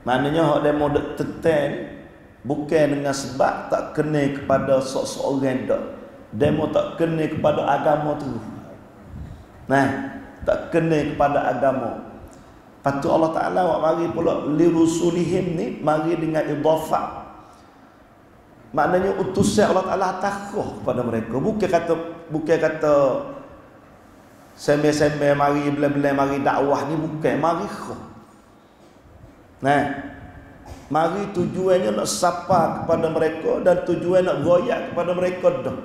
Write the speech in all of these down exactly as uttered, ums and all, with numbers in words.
Maknanya hak demo dek teten bukan dengan sebab tak kena kepada seorang dak. Demo tak kena kepada agama tu. Nah, tak kena kepada agama. Patu Allah Taala wak mari pula li rusulihim ni mari dengan idhafah. Maknanya utusan Allah Taala takhuh kepada mereka. Bukan kata bukan kata semai-semai mari belah-belah mari dakwah ni bukan mari khuh. Nah, mari tujuannya nak sapa kepada mereka dan tujuan nak goyak kepada mereka dah.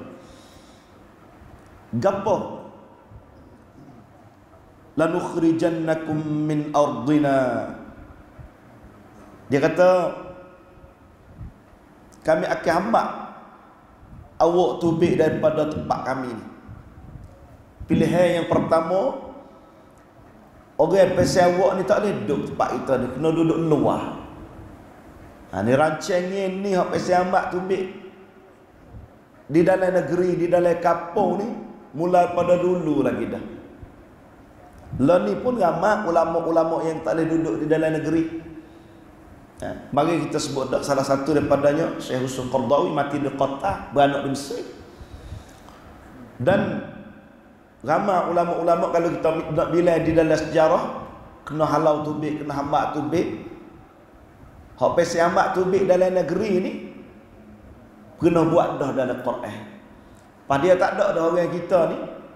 Gapo? Lanukhrijannakum min ardina. Dia kata kami akan hambak awak tubik daripada tempat kami ni. Pilihan yang pertama, orang pasal awak ni tak boleh duduk tempat kita ni, kena duduk luar. Ha, ni rancangnya ni hak pasal hambak tubik di dalam negeri, di dalam kampung ni mula pada dulu lagi dah. Lah ni pun ramai ulama-ulama yang tak boleh duduk di dalam negeri. Ha, mari kita sebut dah salah satu daripadanya Syekh Husn Qardawi mati di Qatar, beranak di Mesir. Dan ramai ulama-ulama kalau kita nak bilang di dalam sejarah kena halau tubik, kena hambak tubik. Hak pasal hambak tubik dalam negeri ni kena buat dah dalam Quran. Padahal tak ada dah orang kita ni.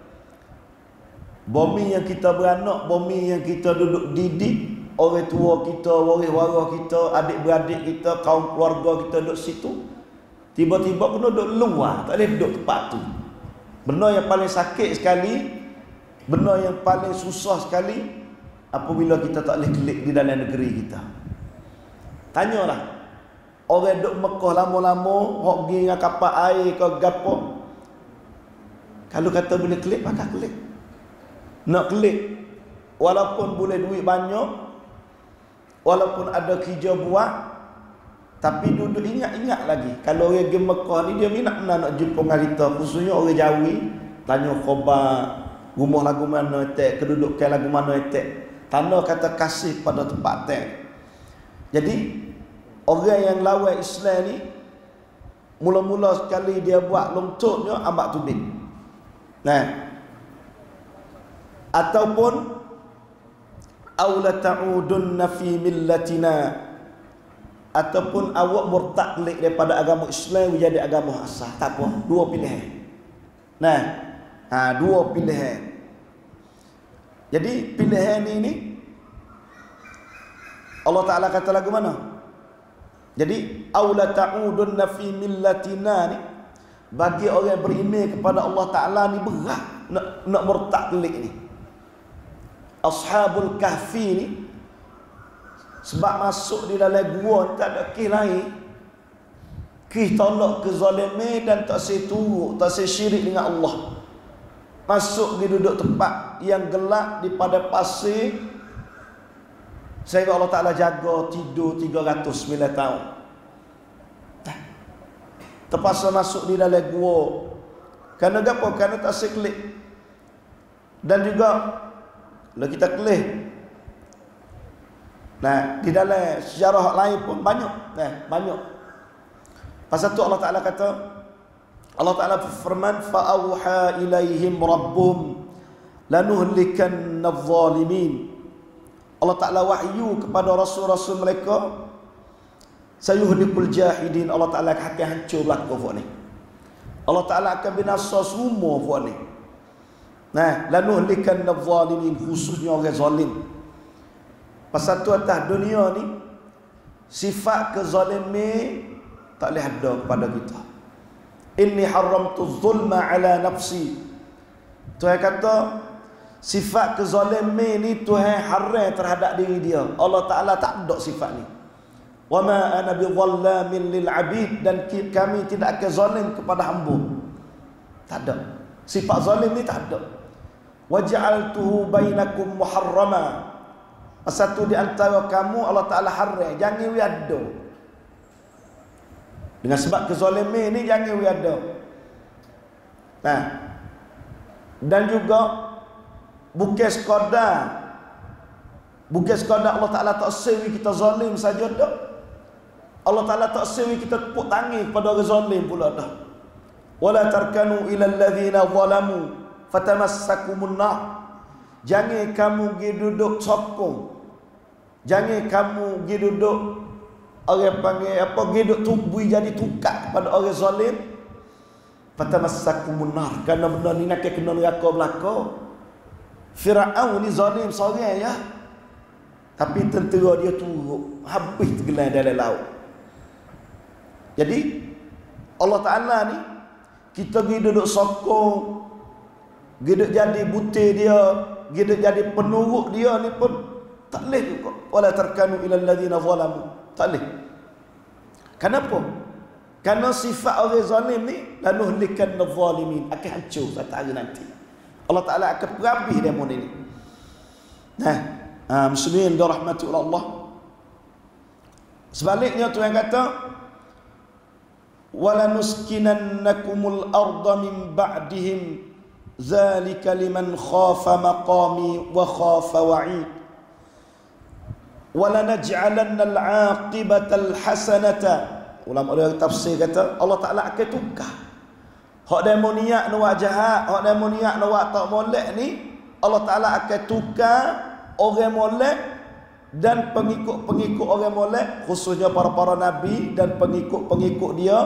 Bumi yang kita beranak, bumi yang kita duduk didik, orang tua kita, waris-waris kita, adik-beradik kita, kaum keluarga kita duduk situ. Tiba-tiba kena duduk luar, tak boleh duduk tempat tu. Benda yang paling sakit sekali, benda yang paling susah sekali apabila kita tak boleh klik di dalam negeri kita. Tanyalah, orang duduk Mekah lama-lama, hok pergi dengan kapal air ke gapo. Kalau kata boleh klik, maka klik. Nak klik, walaupun boleh duit banyak, walaupun ada kerja buat, tapi duduk ingat-ingat lagi. Kalau orang pergi Mekah ni, dia minat nak jumpa dengan kita. Khususnya orang Jawi, tanya khabar, rumah lagu mana etek, kedudukan lagu mana etek. Tanda kata kasih pada tempat etek. Jadi, orang yang lawan Islam ni, mula-mula sekali dia buat longtoknya, ambak tubik. Nah, ataupun aula ta'udunna fi millatina, ataupun awak murtad balik daripada agama Islam menjadi agama asal. Tak apa, dua pilihan. Nah, ha, dua pilihan. Jadi pilihan ini Allah Taala kata lagu mana? Jadi aula ta'udunna fi millatina ni bagi orang beriman kepada Allah Taala ni berat nak nak murtad balik ni. Ashabul Kahfi ni sebab masuk di dalam gua tak ada kih lain, kih tolak kezaliman dan tak seturut, tak sesyirik dengan Allah. Masuk di duduk tempat yang gelap di pada pasir, sehingga Allah Ta'ala jaga tidur tiga ratus sembilan tahun. Terpaksa masuk di dalam gua. Kerana apa? Kerana tak seklik. Dan juga kalau kita kelih, nah di dalam sejarah lain pun banyak, nah banyak. Pasal tu Allah Taala kata, Allah Taala firman, fa auha ilaihim rabbuhum lanuhlikanna adh-dhalimin. Allah Taala wahyu kepada rasul-rasul mereka, sayuhlikul jahidin. Allah Taala akan hancur belaka buat ni. Allah Taala akan binasa semua buat ni. Nah, lanuhlikanna adh-dhalimin, khususnya orang zalim. Pasal tu atas dunia ni sifat kezaliman tak boleh ada kepada kita. Inni haramtu zulma ala nafsi. Tuhan kata sifat kezaliman ni Tuhan haram terhadap diri dia. Allah Taala tak ada sifat ni. Wa ma ana bidhallamin lil abid, dan kami tidak akan zalim kepada hamba. Tak ada. Sifat zalim ni tak ada. Waja'altuhu bainakum muharrama. Satu di antara kamu Allah Taala haram, jangan wiado. Dengan sebab kezaliman ni jangan wiado. Nah, dan juga bukan sekadar Bukan sekadar Allah Ta'ala tak sewi kita zalim saja dah. Allah Ta'ala tak sewi kita tepuk tangan kepada orang zalim pula dah. Wala tarkanu ila alladhina zalamu fatamassakumun nar. Jangan kamu pergi duduk sokong. Jangan kamu pergi duduk orang panggil apa, pergi duduk tubui jadi tukar kepada orang zalim. Fatamassakumun nar. Kerana benda ni nak kena neraka belaka. Firaun ni zalim seorang ya. Tapi tentera dia turut habis tenggelam dalam laut. Jadi Allah Ta'ala ni kita pergi duduk sokong, pergi duduk jadi butir dia, pergi duduk jadi penurut dia ni pun tak boleh juga. Wala tarkanu ila alladhina zalamu. Tak boleh. Kenapa? Kerana sifat orang zalim ni lanuhlikan adh-dhalimin, akan hancur satu hari nanti. Allah Ta'ala akan perabih demo ni. Nah, ha, muslimin dirahmati oleh Allah. Sebaliknya Tuhan kata, wala nuskinannakumul arda min ba'dihim zalika liman khafa maqami wa khafa wa'id wala naj'alanna al-'aqibata al-hasanata. Ulama dia tafsir kata Allah Ta'ala akan tukar hak demo niat nak buat jahat, hak demo niat nak buat tak molek ni, Allah Ta'ala akan tukar orang molek dan pengikut-pengikut orang molek, khususnya para-para nabi dan pengikut-pengikut dia,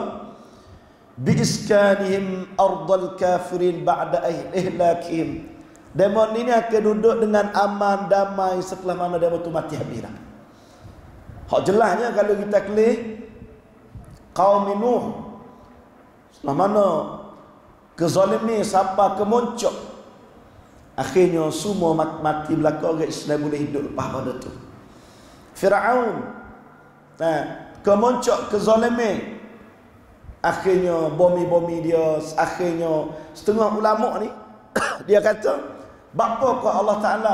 biiskanihim ardal kafirin ba'da ihlakihim. Demon ini akan duduk dengan aman damai setelah mana demon itu mati habis dah. Hak jelasnya kalau kita kelih kaum Nuh, setelah mana kezalim ni siapa kemoncok, akhirnya semua mati belaka, orang Islam boleh hidup lepas pada tu. Firaun, nah, kemoncok kezaliman, akhirnya bomi-bomi dia, akhirnya setengah ulama ni dia kata, bapa kau Allah Ta'ala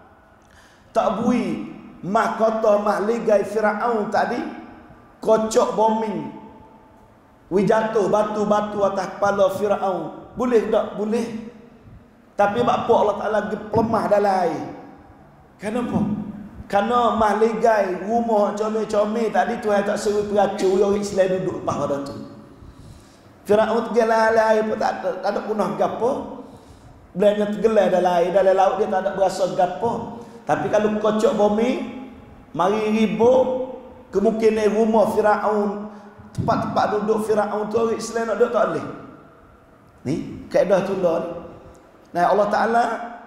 tak bui mahkota mahligai Firaun tadi kocok bombing wi jatuh batu-batu atas kepala Firaun, boleh tak? Boleh. Tapi bapa Allah Ta'ala pelemah dalam air. Kenapa? Kerana mahligai rumah comel-comel tadi Tuhan tak suruh peracun orang Islam duduk lepas pada tu. Firaun tergelam dalam air pun tak ada, tak ada punah gapo. Belanya tergelam dalam air, dalam laut dia tak ada berasa gapo. Tapi kalau kocok bumi, mari ribu, kemungkinan rumah Firaun, tempat-tempat duduk Firaun tu orang Islam nak duduk tak boleh. Ni kaedah tu lah ni. Nah, Allah Ta'ala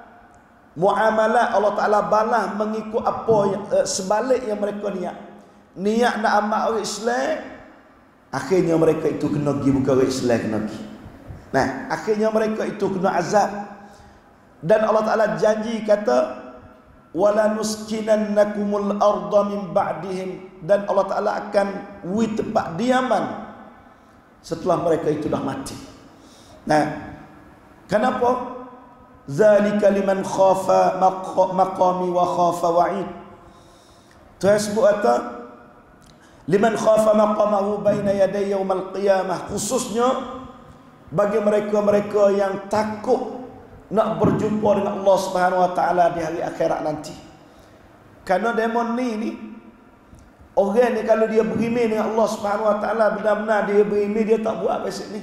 muamalah Allah Ta'ala balas mengikut apa yang uh, sebalik yang mereka niat. Niat nak amat orang Islam, akhirnya mereka itu kena pergi, bukan orang Islam kena pergi. Nah, akhirnya mereka itu kena azab. Dan Allah Ta'ala janji kata, wala nuskinannakumul arda min ba'dihim, dan Allah Ta'ala akan wi tempat diaman setelah mereka itu dah mati. Nah, kenapa? Zalika liman khafa maqami wa khafa wa'id. Tuhan sebut kata liman khafa maqamahu baina yaday yaumil qiyamah, khususnya bagi mereka-mereka yang takut nak berjumpa dengan Allah Subhanahu wa taala di hari akhirat nanti. Kerana demon ni ni orang ni kalau dia berimeh dengan Allah Subhanahu wa taala, benar-benar dia berimeh, dia tak buat besok ni.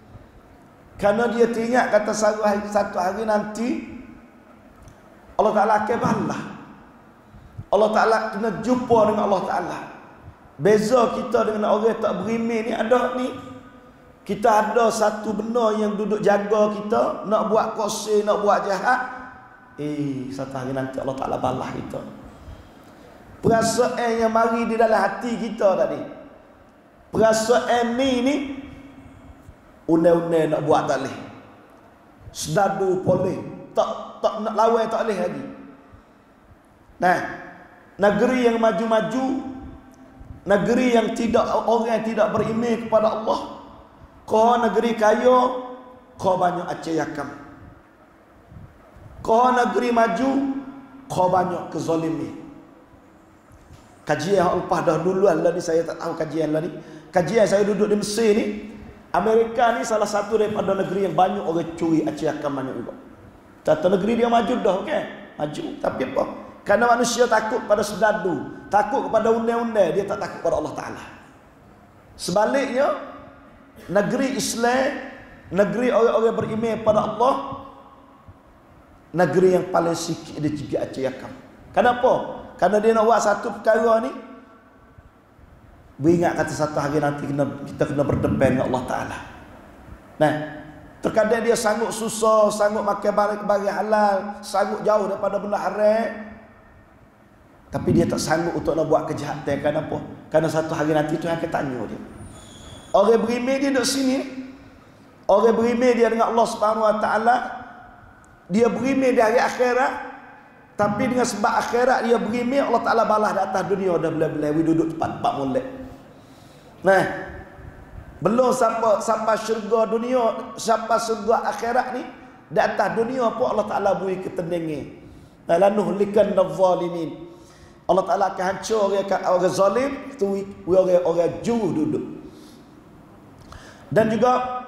Kerana dia teringat kata satu hari, satu hari nanti Allah Ta'ala akan balas. Allah Ta'ala kena jumpa dengan Allah Ta'ala. Beza kita dengan orang tak berimeh ni ada ni, kita ada satu benda yang duduk jaga kita, nak buat kosir, nak buat jahat. Eh, satu hari nanti Allah Ta'ala balas kita. Perasaan yang mari di dalam hati kita tadi, perasaan ni ni undang-undang nak buat tak boleh, sedadu boleh, tak tak nak lawan tak boleh lagi. Nah, negeri yang maju-maju, negeri yang tidak orang yang tidak beriman kepada Allah, kau negeri kaya, kau banyak acayakam. Kau negeri maju, kau banyak kezaliman. Kajian yang lepas dah duluan lah ni, saya tak tahu kajian lah ni. Kajian saya duduk di Mesir ni, Amerika ni salah satu daripada negeri yang banyak orang curi aciakan banyak juga. Tata negeri dia maju dah, okey, maju. Tapi apa? Karena manusia takut pada serdadu, takut kepada undang-undang, dia tak takut pada Allah Ta'ala. Sebaliknya, negeri Islam, negeri orang-orang beriman pada Allah, negeri yang paling sikit dia juga aciakan. Kenapa? Karena dia nak buat satu perkara ni, beringat kata satu hari nanti kena, kita kena berdepan dengan Allah Ta'ala. Nah, terkadang dia sanggup susah, sanggup makan barang-barang halal, sanggup jauh daripada benda haram, tapi dia tak sanggup untuk nak buat kejahatan. Kenapa? Karena satu hari nanti Tuhan akan tanya dia. Orang beriman dia duduk sini, orang beriman dia dengan Allah Subhanahu Wa Taala, dia beriman di hari akhirat, tapi dengan sebab akhirat dia beriman, Allah Taala balas di atas dunia dah belah-belah duduk tempat-tempat molek. Nah, belum sampai sampai syurga dunia, sampai syurga akhirat ni, di atas dunia pun Allah Taala beri ketenangan. Lanuhlikan adh-dhalimin. Allah Ta'ala akan hancur orang, orang zalim, tu orang-orang juru duduk. Dan juga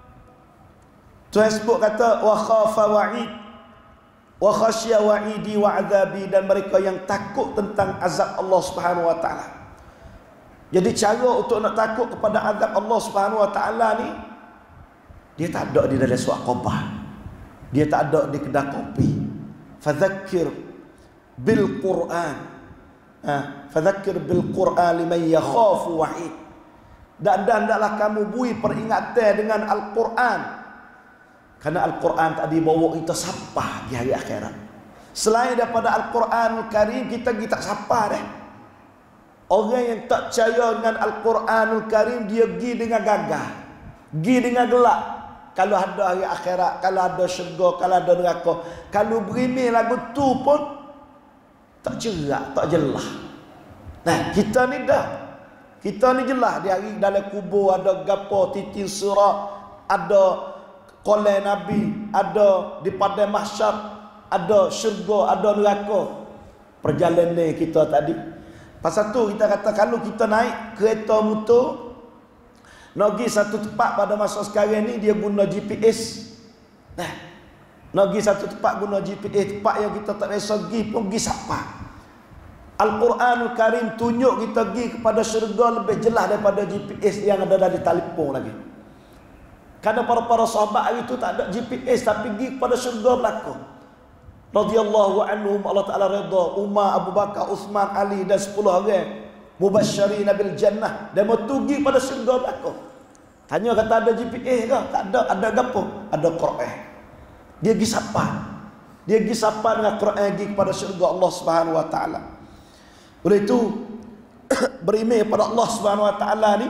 Tuhan sebut kata wa khafa wa'id wa khasya wa'idi wa azabi, dan mereka yang takut tentang azab Allah Subhanahu Wa Ta'ala. Jadi cara untuk nak takut kepada azab Allah Subhanahu Wa Ta'ala ni, dia tak ada di dalam surat Qabah, dia tak ada di kedai kopi. Fadzakir bil Quran, Ha, fadzakir bil Quran liman yakhafu wa'id. Dan dan hendaklah kamu bui peringatan dengan Al-Quran, karena Al-Quran tadi bawa kita sapa di hari akhirat. Selain daripada Al-Quranul Karim, kita kita sapa dah. Orang yang tak percaya dengan Al-Quranul Karim, dia pergi dengan gagah, pergi dengan gelak. Kalau ada hari akhirat, kalau ada syurga, kalau ada neraka, kalau berimeh lagu tu pun tak cerak, tak jelas. Nah, kita ni dah. Kita ni jelas di hari dalam kubur ada gapo titin surat, ada qolai Nabi, ada di padang mahsyar, ada syurga, ada neraka. Perjalanan kita tadi. Pasal tu kita kata kalau kita naik kereta motor nak pergi satu tempat pada masa sekarang ni, dia guna G P S. Nah, nak pergi satu tempat guna G P S, tempat yang kita tak biasa pergi pun pergi siapa. Al-Quranul Karim tunjuk kita pergi kepada syurga lebih jelas daripada G P S yang ada dari telefon lagi. Karena para-para sahabat hari itu tak ada G P S, tapi pergi kepada syurga belakang. Radhiyallahu anhum, Allah Ta'ala redha. Umar, Abu Bakar, Uthman, Ali dan sepuluh orang mubasysyirin bil jannah, dan mau pergi pada syurga belakang. Tanya kata ada G P S ke? Tak ada. Ada gapo? Ada Quran. Dia pergi sapa. Dia pergi sapa dengan Quran, pergi kepada syurga Allah Subhanahu Wa Taala. Oleh itu beriman pada Allah Subhanahu Wa Taala ni,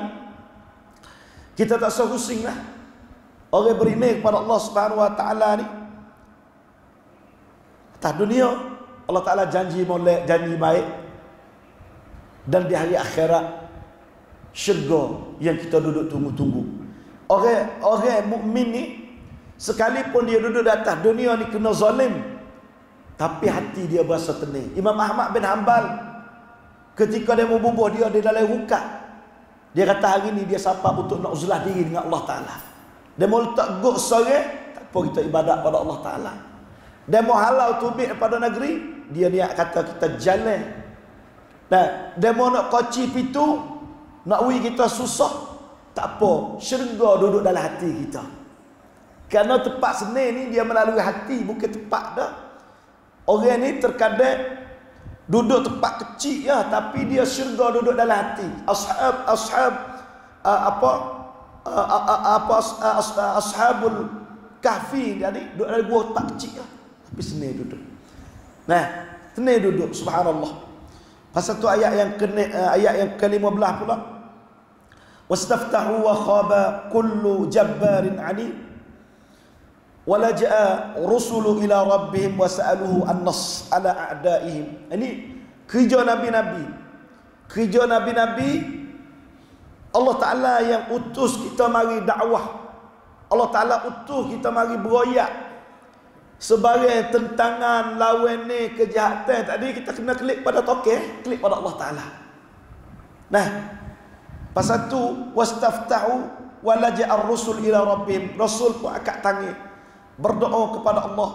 kita tak usah pusing lah. Orang beriman kepada Allah Subhanahu Wa Taala ni, atas dunia Allah Taala janji molek, janji baik, dan di hari akhirat syurga yang kita duduk tunggu-tunggu. Orang orang mukmin ni, sekalipun dia duduk di atas dunia ni kena zalim, tapi hati dia berasa tenang. Imam Ahmad bin Hanbal, ketika dia mau bubuh dia di dalam rukat, dia kata hari ni dia sapa untuk nak uzlah diri dengan Allah Ta'ala. Dia mau letak gok sore, tak apa kita ibadat pada Allah Ta'ala. Dia mau halau tubik pada negeri, dia niat kata kita jalan. Dan dia mau nak koci pintu, nak ui kita susah, tak apa, syurga duduk dalam hati kita. Kerana tempat seni ni dia melalui hati, bukan tempat dah. Orang ni terkadang duduk tempat kecil ya, tapi dia syurga duduk dalam hati. Ashab ashab uh, apa uh, uh, apa uh, uh, ashabul kahfi, jadi duduk dalam gua tempat kecil ya, tapi seni duduk. Nah, seni duduk, subhanallah. Pasal tu ayat yang ke uh, ayat yang ke lima belas pula. Wastaftahu wa khaba kullu jabbarin ani wala jaa rusulu ila rabbihim wa sa'aluhu an-nas ala a'daihim. Ini kerja nabi-nabi. Kerja nabi-nabi, Allah Taala yang utus kita mari dakwah. Allah Taala utus kita mari beroyak sebagai tentangan lawan ni kejahatan. Tadi kita kena klik pada tokeh, klik pada Allah Taala. Nah, pasal tu wastaftahu wala jaa ar-rusul ila rabbihim. Rasul pun akak tangi berdoa kepada Allah,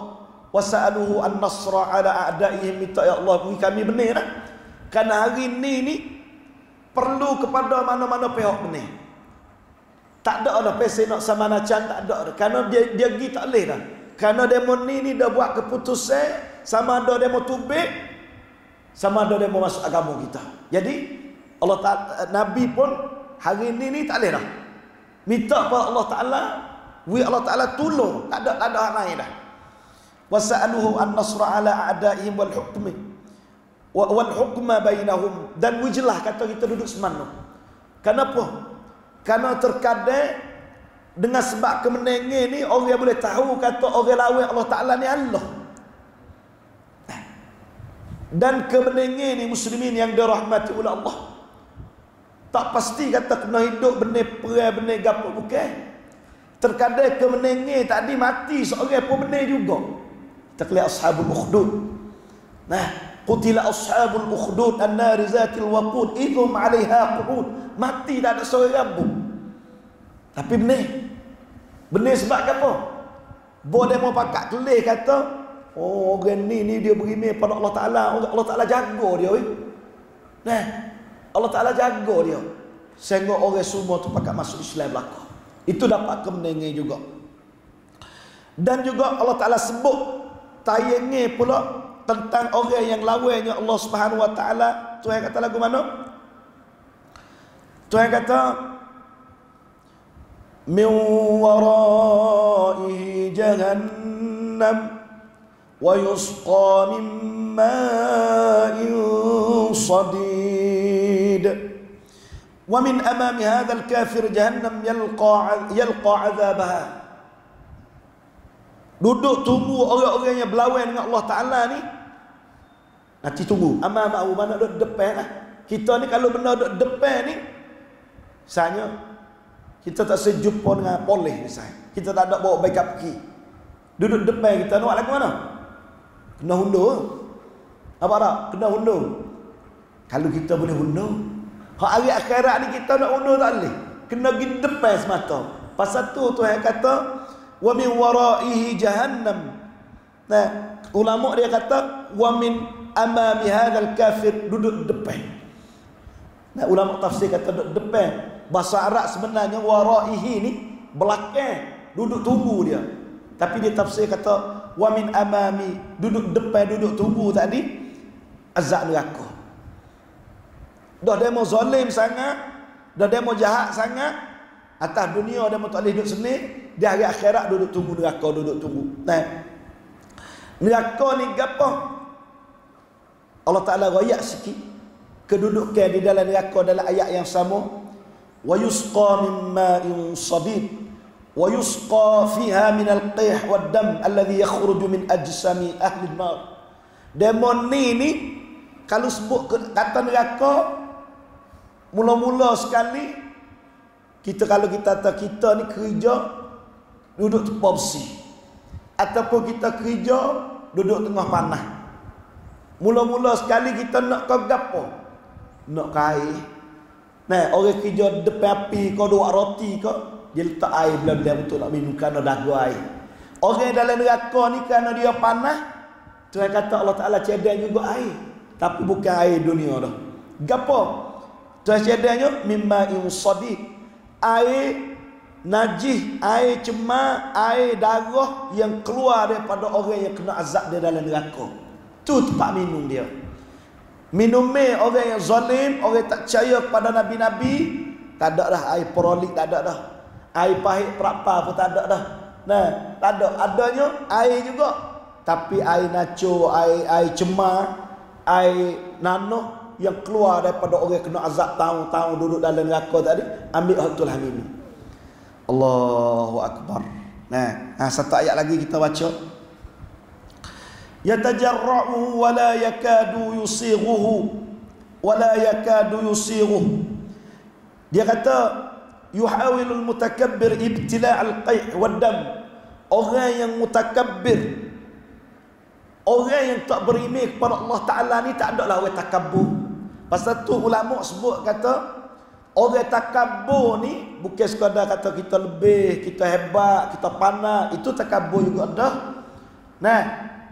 wasa'aluhu an-nasra ala a'daihim, minta ya Allah beri kami benih dah. Kerana hari ni ni perlu kepada mana-mana pihak benih. Tak ada dah pesen nak sama nacan, tak ada dah. Kerana dia dia pergi tak boleh dah. Kerana demo ni ni dah buat keputusan sama ada demo tubik, sama ada demo masuk agama kita. Jadi Allah Ta'ala, Nabi pun hari ni ni tak boleh dah. Minta kepada Allah Ta'ala, wi Allah Ta'ala tolong, tak ada tak ada hak lain dah. Wasa'aluhu an-nasra ala a'daihim wal hukmi wal hukma bainahum, dan wijlah kata kita duduk semana. Kenapa? Kerana terkadang dengan sebab kemenangan ni orang boleh tahu kata orang lawan Allah Ta'ala ni Allah. Dan kemenangan ni muslimin yang dirahmati oleh Allah, tak pasti kata kena hidup benih perang benih gapo, bukan. Terkadang kemenangan tadi mati seorang pun benih juga. Kita lihat ashabul ukhdud. Nah, qutila ashabul ukhdud an-nar zatil waqud idhum 'alaiha qu'ud. Mati tak ada seorang pun. Tapi benih. Benih sebab apa? Boleh mau pakat tulis kata, oh orang ni ni dia berimeh pada Allah Ta'ala, Allah Ta'ala jaga dia. Oi. Nah, Allah Ta'ala jaga dia. Sehingga orang semua tu pakat masuk Islam belaka. Itu dapat kemenangan juga. Dan juga Allah Ta'ala sebut tayangnya pula tentang orang yang lawannya Allah Subhanahu Wa Ta'ala. Tuhan kata lagu mana? Tuhan kata min waraihi jahannam wa yusqa min ma'in sadid wa min amami hadzal kafir jahannam yalqa yalqa 'adzabaha. Duduk tunggu orang-orang yang berlawan dengan Allah Ta'ala ni, nanti tunggu amam-amam mana duduk depan lah. Kita ni kalau benar duduk depan ni, misalnya kita tak sejumpa dengan polis misalnya, kita tak ada bawa backup key, duduk depan kita nak lagu mana? Kena hundur. Apa tak? Kena hundur. Kalau kita boleh hundur, hak hari akhirat ni kita nak hundur tak boleh, kena pergi depan semata. Pasal tu Tuhan kata wa min waraihi jahannam. Nah, ulama dia kata wa min amami hadzal kafir, duduk depan. Nah, ulama tafsir kata duduk depan. Bahasa Arab sebenarnya waraihi ni belakang, duduk tunggu dia. Tapi dia tafsir kata wa min amami, duduk depan, duduk tunggu tadi azab neraka. Dah demo zalim sangat, dah demo jahat sangat, atas dunia demo tak boleh duduk sini, di hari akhirat duduk tunggu neraka, duduk tunggu. Nah, neraka ni gapo? Allah Ta'ala rayak sikit kedudukan di dalam neraka dalam ayat yang sama. Wa yusqa min ma'in sadid wa yusqa fiha min al-qih wad dam alladhi yakhruju min ajsami ahli an-nar. Demon ni ni kalau sebut kata neraka, mula-mula sekali kita kalau kita kata kita ni kerja duduk tepa besi, ataupun kita kerja duduk tengah panah. Mula-mula sekali kita nak ke gapo? Nak kain. Nah, orang kerja depan api kau dua roti kau, dia letak air bila-bila untuk nak minum kerana dagu air. Orang dalam neraka ni kerana dia panah, Tuhan kata Allah Ta'ala cedera juga air, tapi bukan air dunia dah. Gapo? Tuhan cedaranya mimma sadid, air najis, air cemar, air darah yang keluar daripada orang yang kena azab dia dalam neraka. Tu tempat minum dia. Minumnya orang yang zalim, orang yang tak percaya kepada nabi-nabi, tak ada dah air perolik, tak ada dah. Air pahit perapa pun tak ada dah. Nah, tak ada. Adanya air juga, tapi air naco, air air cemar, air nanoh yang keluar daripada orang yang kena azab tahun-tahun duduk dalam neraka tadi, ambil hatul hamimi. Allahu akbar. Nah, ha, satu ayat lagi kita baca. Yatajarra'u wa la yakadu yusighuhu wa la yakadu yusighuhu. Dia kata yuhawilul mutakabbir ibtila' al-qai' wad dam. Orang yang mutakabbir, orang yang tak berimeh kepada Allah Ta'ala ni tak ada lah orang takabbur. Pasal tu ulama sebut kata orang takabbur ni bukan sekadar kata kita lebih, kita hebat, kita pandai, itu takabbur juga dah. Nah,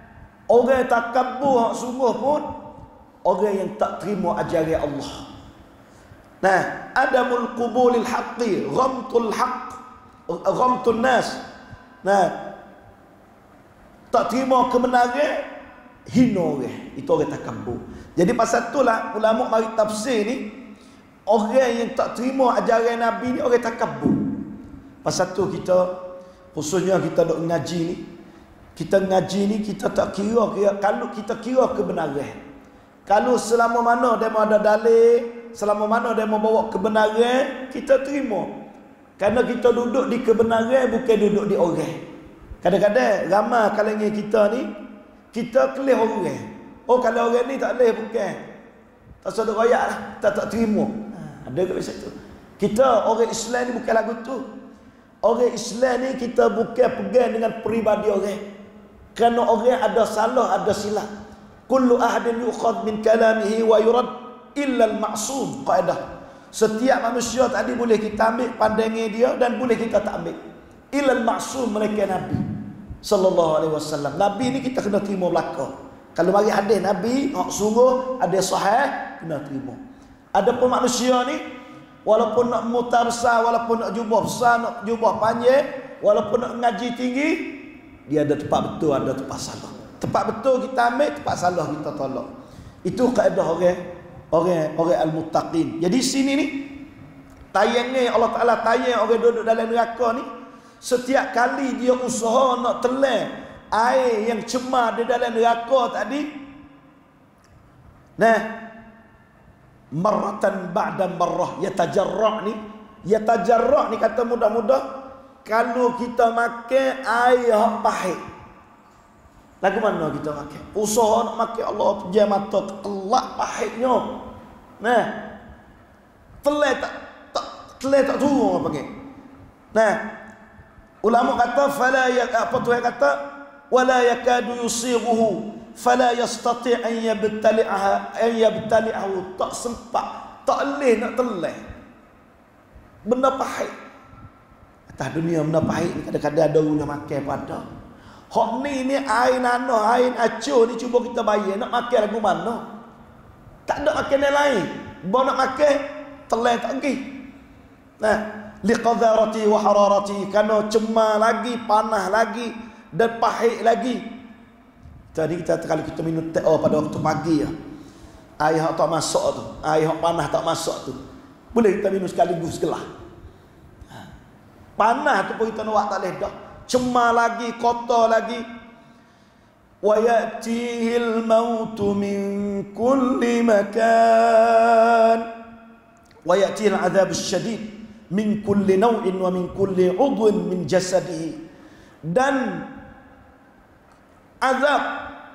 Orang takabbur hak sungguh pun orang yang tak terima ajaran Allah. Nah, adamul qubulil haqqi, ghamtul haqq, ghamtun nas. Nah, tak terima kebenaran, hina orang. Itu orang takabbur. Jadi pasal itulah ulama mari tafsir ni, orang yang tak terima ajaran Nabi ni orang takabbur. Pasal tu kita, khususnya kita duk ngaji ni, kita ngaji ni kita tak kira, kira kalau kita kira kebenaran. Kalau selama mana dia ada dalil, selama mana dia bawa kebenaran, kita terima. Kerana kita duduk di kebenaran, bukan duduk di orang. Kadang-kadang ramai kalangan kita ni, kita kelih orang. Oh, kalau orang ni tak boleh, bukan. Tak sadar royak lah, kita tak terima. Ada ke macam tu? Kita orang Islam ni bukan lagu tu. Orang Islam ni kita bukan pegang dengan peribadi orang. Kerana orang ada salah, ada silap. Kullu ahadin yukhad min kalamihi wa yurad illa al-ma'sum. Kaedah. Setiap manusia tadi boleh kita ambil pandangan dia dan boleh kita tak ambil. Illa al-ma'sum, mereka Nabi sallallahu alaihi wasallam. Nabi ni kita kena terima belaka. Kalau mari hadis Nabi, hak sungguh ada sahih, kena terima. Adapun manusia ni walaupun nak mutar besar, walaupun nak jubah besar, nak jubah panjang, walaupun nak ngaji tinggi, dia ada tempat betul, ada tempat salah. Tempat betul kita ambil, tempat salah kita tolak. Itu kaedah orang orang orang al-muttaqin. Jadi sini ni tayang ni Allah Taala tayang orang duduk dalam neraka ni, setiap kali dia usaha nak telan air yang cemar di dalam neraka tadi, nah, marratan ba'da marrah, yatajarra' ni, yatajarra' ni kata mudah-mudah, kalau kita makan air yang pahit, lagu mana kita makan? Usaha nak makan, Allah pejam mata, kelak pahitnya. Nah, telan tak tak telan tak turun apa panggil. Nah, ulama kata fala ya, apa tu yang kata wala yakadu yusighuhu fala yastati' an yabtali'aha an yabtali'ahu, tak sempat, tak leh nak telan. Benda pahit. Atas dunia benda pahit ni kadang-kadang ada orang makan pada. Hak ni ni air nanah, air acur ni cuba kita bayar nak makan lagu mana? Tak ada makanan lain. Bawa nak makan telan tak pergi. Nah, liqadharati wa hararati, kerana cemar lagi, panas lagi dan pahit lagi. Tadi kita kalau kita minum teh oh, pada waktu pagi ya, air hak tak masuk tu, air hak panas tak masuk tu, boleh kita minum sekaligus gelas. Panas tu pun kita nak tak boleh dah. Cemar lagi, kotor lagi. Wa ya'tihil mautu min kulli makan wa ya'tihil azab syadid min kulli naw'in wa min kulli 'udwin min jasadihi, dan azab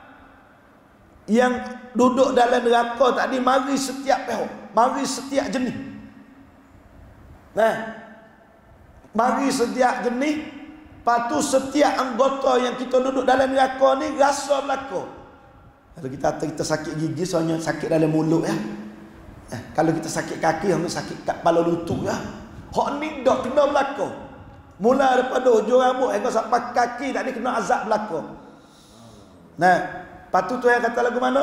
yang duduk dalam neraka tadi mari setiap pihak, mari setiap jenis. Nah, mari setiap jenis. Patu setiap anggota yang kita duduk dalam neraka ni rasa belaka. Kalau kita kita sakit gigi, soalnya sakit dalam mulut ya. Eh, kalau kita sakit kaki, hanya sakit kat kepala lutut ya. Hak ni dak kena belaka. Mula daripada hujung rambut hingga sampai kaki tadi kena azab belaka. Nah, patu tu yang kata lagu mana?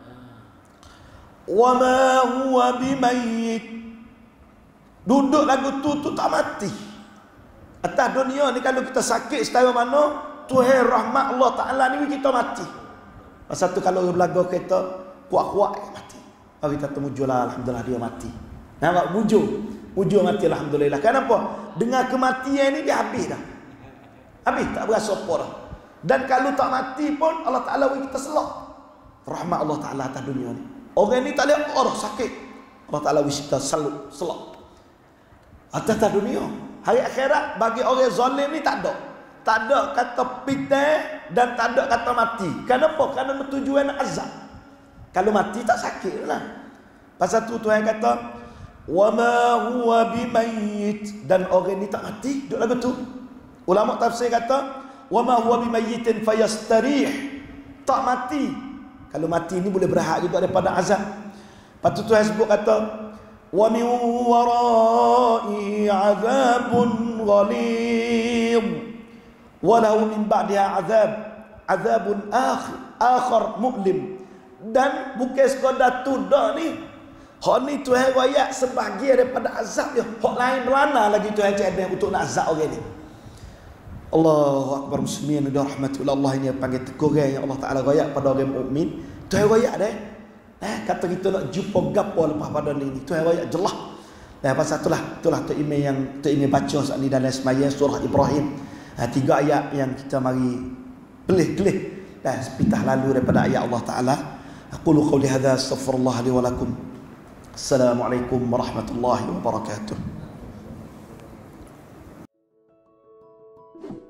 Wa ma huwa bimayyit. Duduk lagu tu tu tak mati. Atas dunia ni kalau kita sakit setara mana, Tuhan rahmat Allah Ta'ala ni kita mati. Masa tu kalau berlagu kita kuat-kuat mati. Kalau kita temujul lah, alhamdulillah dia mati. Nampak bujur, bujur mati alhamdulillah. Kenapa? Dengan kematian ni dia habis dah. Habis tak berasa apa dah. Dan kalau tak mati pun Allah Ta'ala bagi kita selak. Rahmat Allah Ta'ala atas dunia ni. Orang ni tak lihat orang sakit, Allah Ta'ala bagi kita selak. Atas dunia. Hari akhirat bagi orang zalim ni tak ada. Tak ada kata pitah dan tak ada kata mati. Kenapa? Kerana tujuan azab. Kalau mati tak sakit lah. Pasal tu Tuhan kata wa ma huwa bimayyit, dan orang ni tak mati. Duk lagu tu. Ulama tafsir kata wa ma huwa bimayyitin fayastarih. Tak mati. Kalau mati ni boleh berehat juga daripada azab. Lepas tu Tuhan sebut kata wa min wara'i 'adzabun ghalidh wa lahu min ba'diha 'adzab azabun akhir akhir mu'lim. Dan bukan sekadar tu dah ni. Hak ni Tuhan royak sebahagian daripada azab dia. Hak lain berlana lagi Tuhan cakap untuk nak azab orang ni. Allahu akbar muslimin dan rahmatullah. Allah ini panggil tegur yang Allah Taala royak pada orang mukmin. Tuhan royak dah. Eh kata kita nak jumpa gapo lepas pada ni. Tuhan royak jelas. Dan pasal itulah itulah tu email yang tu email baca saat ni dalam sembahyang surah Ibrahim. Ha, tiga ayat yang kita mari pelih-pelih dan sepitah lalu daripada ayat Allah Taala. Aqulu qawli hadza astaghfirullah li wa lakum. Assalamualaikum warahmatullahi wabarakatuh.